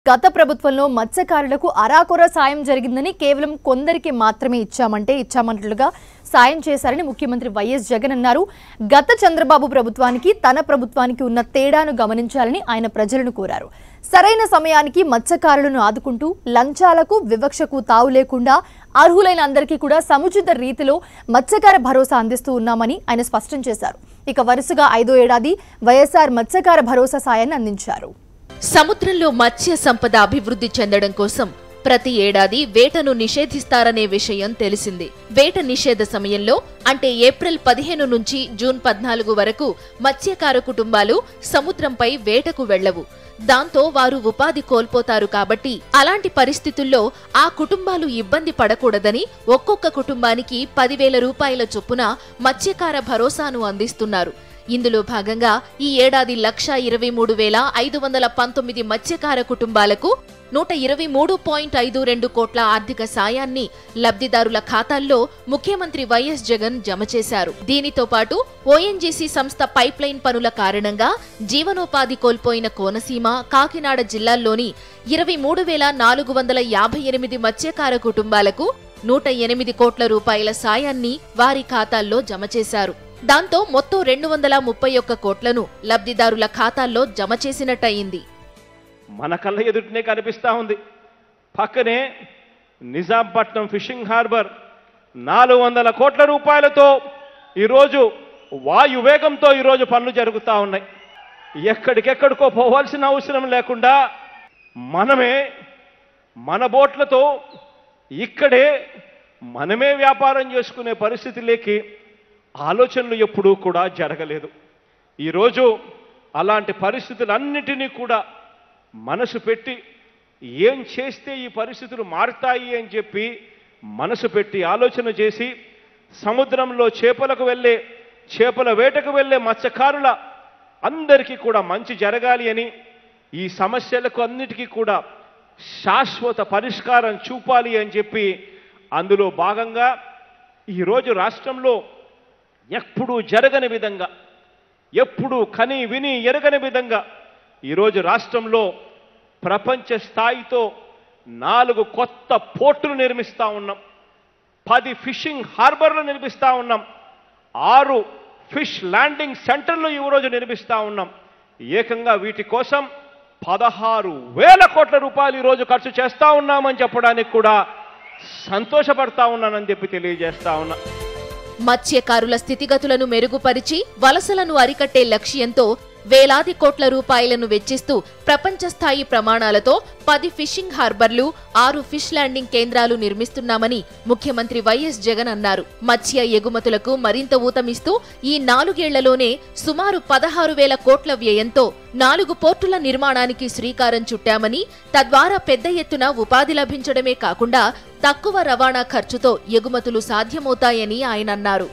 గత ప్రభుత్వంలో మత్స్యకారులకు అరాకొర సాయం జరిగిందని కేవలం కొందరికి మాత్రమే ఇచ్చామంటులుగా సాయం చేశారని ముఖ్యమంత్రి వైఎస్ జగన్ అన్నారు. గత చంద్రబాబు ప్రభుత్వానికి తన ప్రభుత్వానికి ఉన్న తేడాను గమనించాలని ఆయన ప్రజలను కోరారు. సరైన సమయానికి మత్స్యకారులను ఆదుకుంటూ లంచాలకు వివక్షకు తావు లేకుండా అర్హులైన అందరికీ కూడా సముచిత రీతిలో మత్స్యకార భరోసా అందిస్తూ ఉన్నామని ఆయన స్పష్టం చేశారు. ఇక వరుసగా 5వ ఏడాది వైఎస్ఆర్ మత్స్యకార భరోసా సాయాన్ని అందించారు. సముద్రంలో మత్స్య సంపద అభివృద్ధి చెందడం కోసం ప్రతి ఏడాది వేటను నిషేధిస్తారనే విషయం తెలిసింది. వేట నిషేధ సమయంలో అంటే ఏప్రిల్ 15 నుంచి జూన్ 14 వరకు మత్స్యకార కుటుంబాలు సముద్రంపై వేటకు వెళ్లవు. దాంతో వారు ఉపాధి కోల్పోతారు. కాబట్టి అలాంటి పరిస్థితుల్లో ఆ కుటుంబాలు ఇబ్బంది పడకూడదని ఒక్కొక్క కుటుంబానికి 10,000 రూపాయల చొప్పున మత్స్యకార భరోసాను అందిస్తున్నారు. ఇందులో భాగంగా ఈ ఏడాది 1,23,519 మత్స్యకార కుటుంబాలకు 123.52 కోట్ల ఆర్థిక సాయాన్ని లబ్ధిదారుల ఖాతాల్లో ముఖ్యమంత్రి వైఎస్ జగన్ జమ చేశారు. దీనితో పాటు ఓఎన్జీసీ సంస్థ పైప్లైన్ పనుల కారణంగా జీవనోపాధి కోల్పోయిన కోనసీమ, కాకినాడ జిల్లాల్లోని 23,458 మత్స్యకార కుటుంబాలకు 108 కోట్ల రూపాయల సాయాన్ని వారి ఖాతాల్లో జమ చేశారు. దాంతో మొత్తం 231 కోట్లను లబ్ధిదారుల ఖాతాల్లో జమ చేసినట్టయింది. మన కళ్ళ ఎదుటనే కనిపిస్తా ఉంది. పక్కనే నిజాంపట్నం ఫిషింగ్ హార్బర్ 400 కోట్ల రూపాయలతో ఈరోజు వాయువేగంతో ఈరోజు పనులు జరుగుతూ ఉన్నాయి. ఎక్కడికెక్కడికో పోవాల్సిన అవసరం లేకుండా మనమే మన బోట్లతో ఇక్కడే మనమే వ్యాపారం చేసుకునే పరిస్థితిలోకి ఆలోచనలు ఎప్పుడూ కూడా జరగలేదు. ఈరోజు అలాంటి పరిస్థితులన్నిటినీ కూడా మనసు పెట్టి ఏం చేస్తే ఈ పరిస్థితులు మారుతాయి అని చెప్పి మనసు పెట్టి ఆలోచన చేసి సముద్రంలో చేపల వేటకు వెళ్ళే మత్స్యకారుల అందరికీ కూడా మంచి జరగాలి అని, ఈ సమస్యలకు అన్నిటికీ కూడా శాశ్వత పరిష్కారం చూపాలి అని చెప్పి అందులో భాగంగా ఈరోజు రాష్ట్రంలో ఎప్పుడూ జరగని విధంగా, ఎప్పుడూ కని విని ఎరగని విధంగా ఈరోజు రాష్ట్రంలో ప్రపంచ స్థాయితో 4 కొత్త పోర్టులు నిర్మిస్తూ ఉన్నాం, 10 ఫిషింగ్ హార్బర్లు నిర్మిస్తూ ఉన్నాం, 6 ఫిష్ ల్యాండింగ్ సెంటర్లు ఈరోజు నిర్మిస్తూ ఉన్నాం. ఏకంగా వీటి కోసం 16,000 కోట్ల రూపాయలు ఈరోజు ఖర్చు చేస్తూ ఉన్నామని చెప్పడానికి కూడా సంతోషపడతా ఉన్నానని చెప్పి తెలియజేస్తా ఉన్నా. మత్స్యకారుల స్థితిగతులను మెరుగుపరిచి వలసలను అరికట్టే లక్ష్యంతో వేలాది కోట్ల రూపాయలను వెచ్చిస్తూ ప్రపంచ స్థాయి ప్రమాణాలతో 10 ఫిషింగ్ హార్బర్లు, 6 ఫిష్ ల్యాండింగ్ కేంద్రాలు నిర్మిస్తున్నామని ముఖ్యమంత్రి వైఎస్ జగన్ అన్నారు. మత్స్య ఎగుమతులకు మరింత ఊతమిస్తూ ఈ 4 ఏళ్లలోనే సుమారు 16,000 కోట్ల వ్యయంతో 4 పోర్టుల నిర్మాణానికి శ్రీకారం చుట్టామని, తద్వారా పెద్ద ఎత్తున ఉపాధి లభించడమే కాకుండా తక్కువ రవాణా ఖర్చుతో ఎగుమతులు సాధ్యమవుతాయని ఆయన అన్నారు.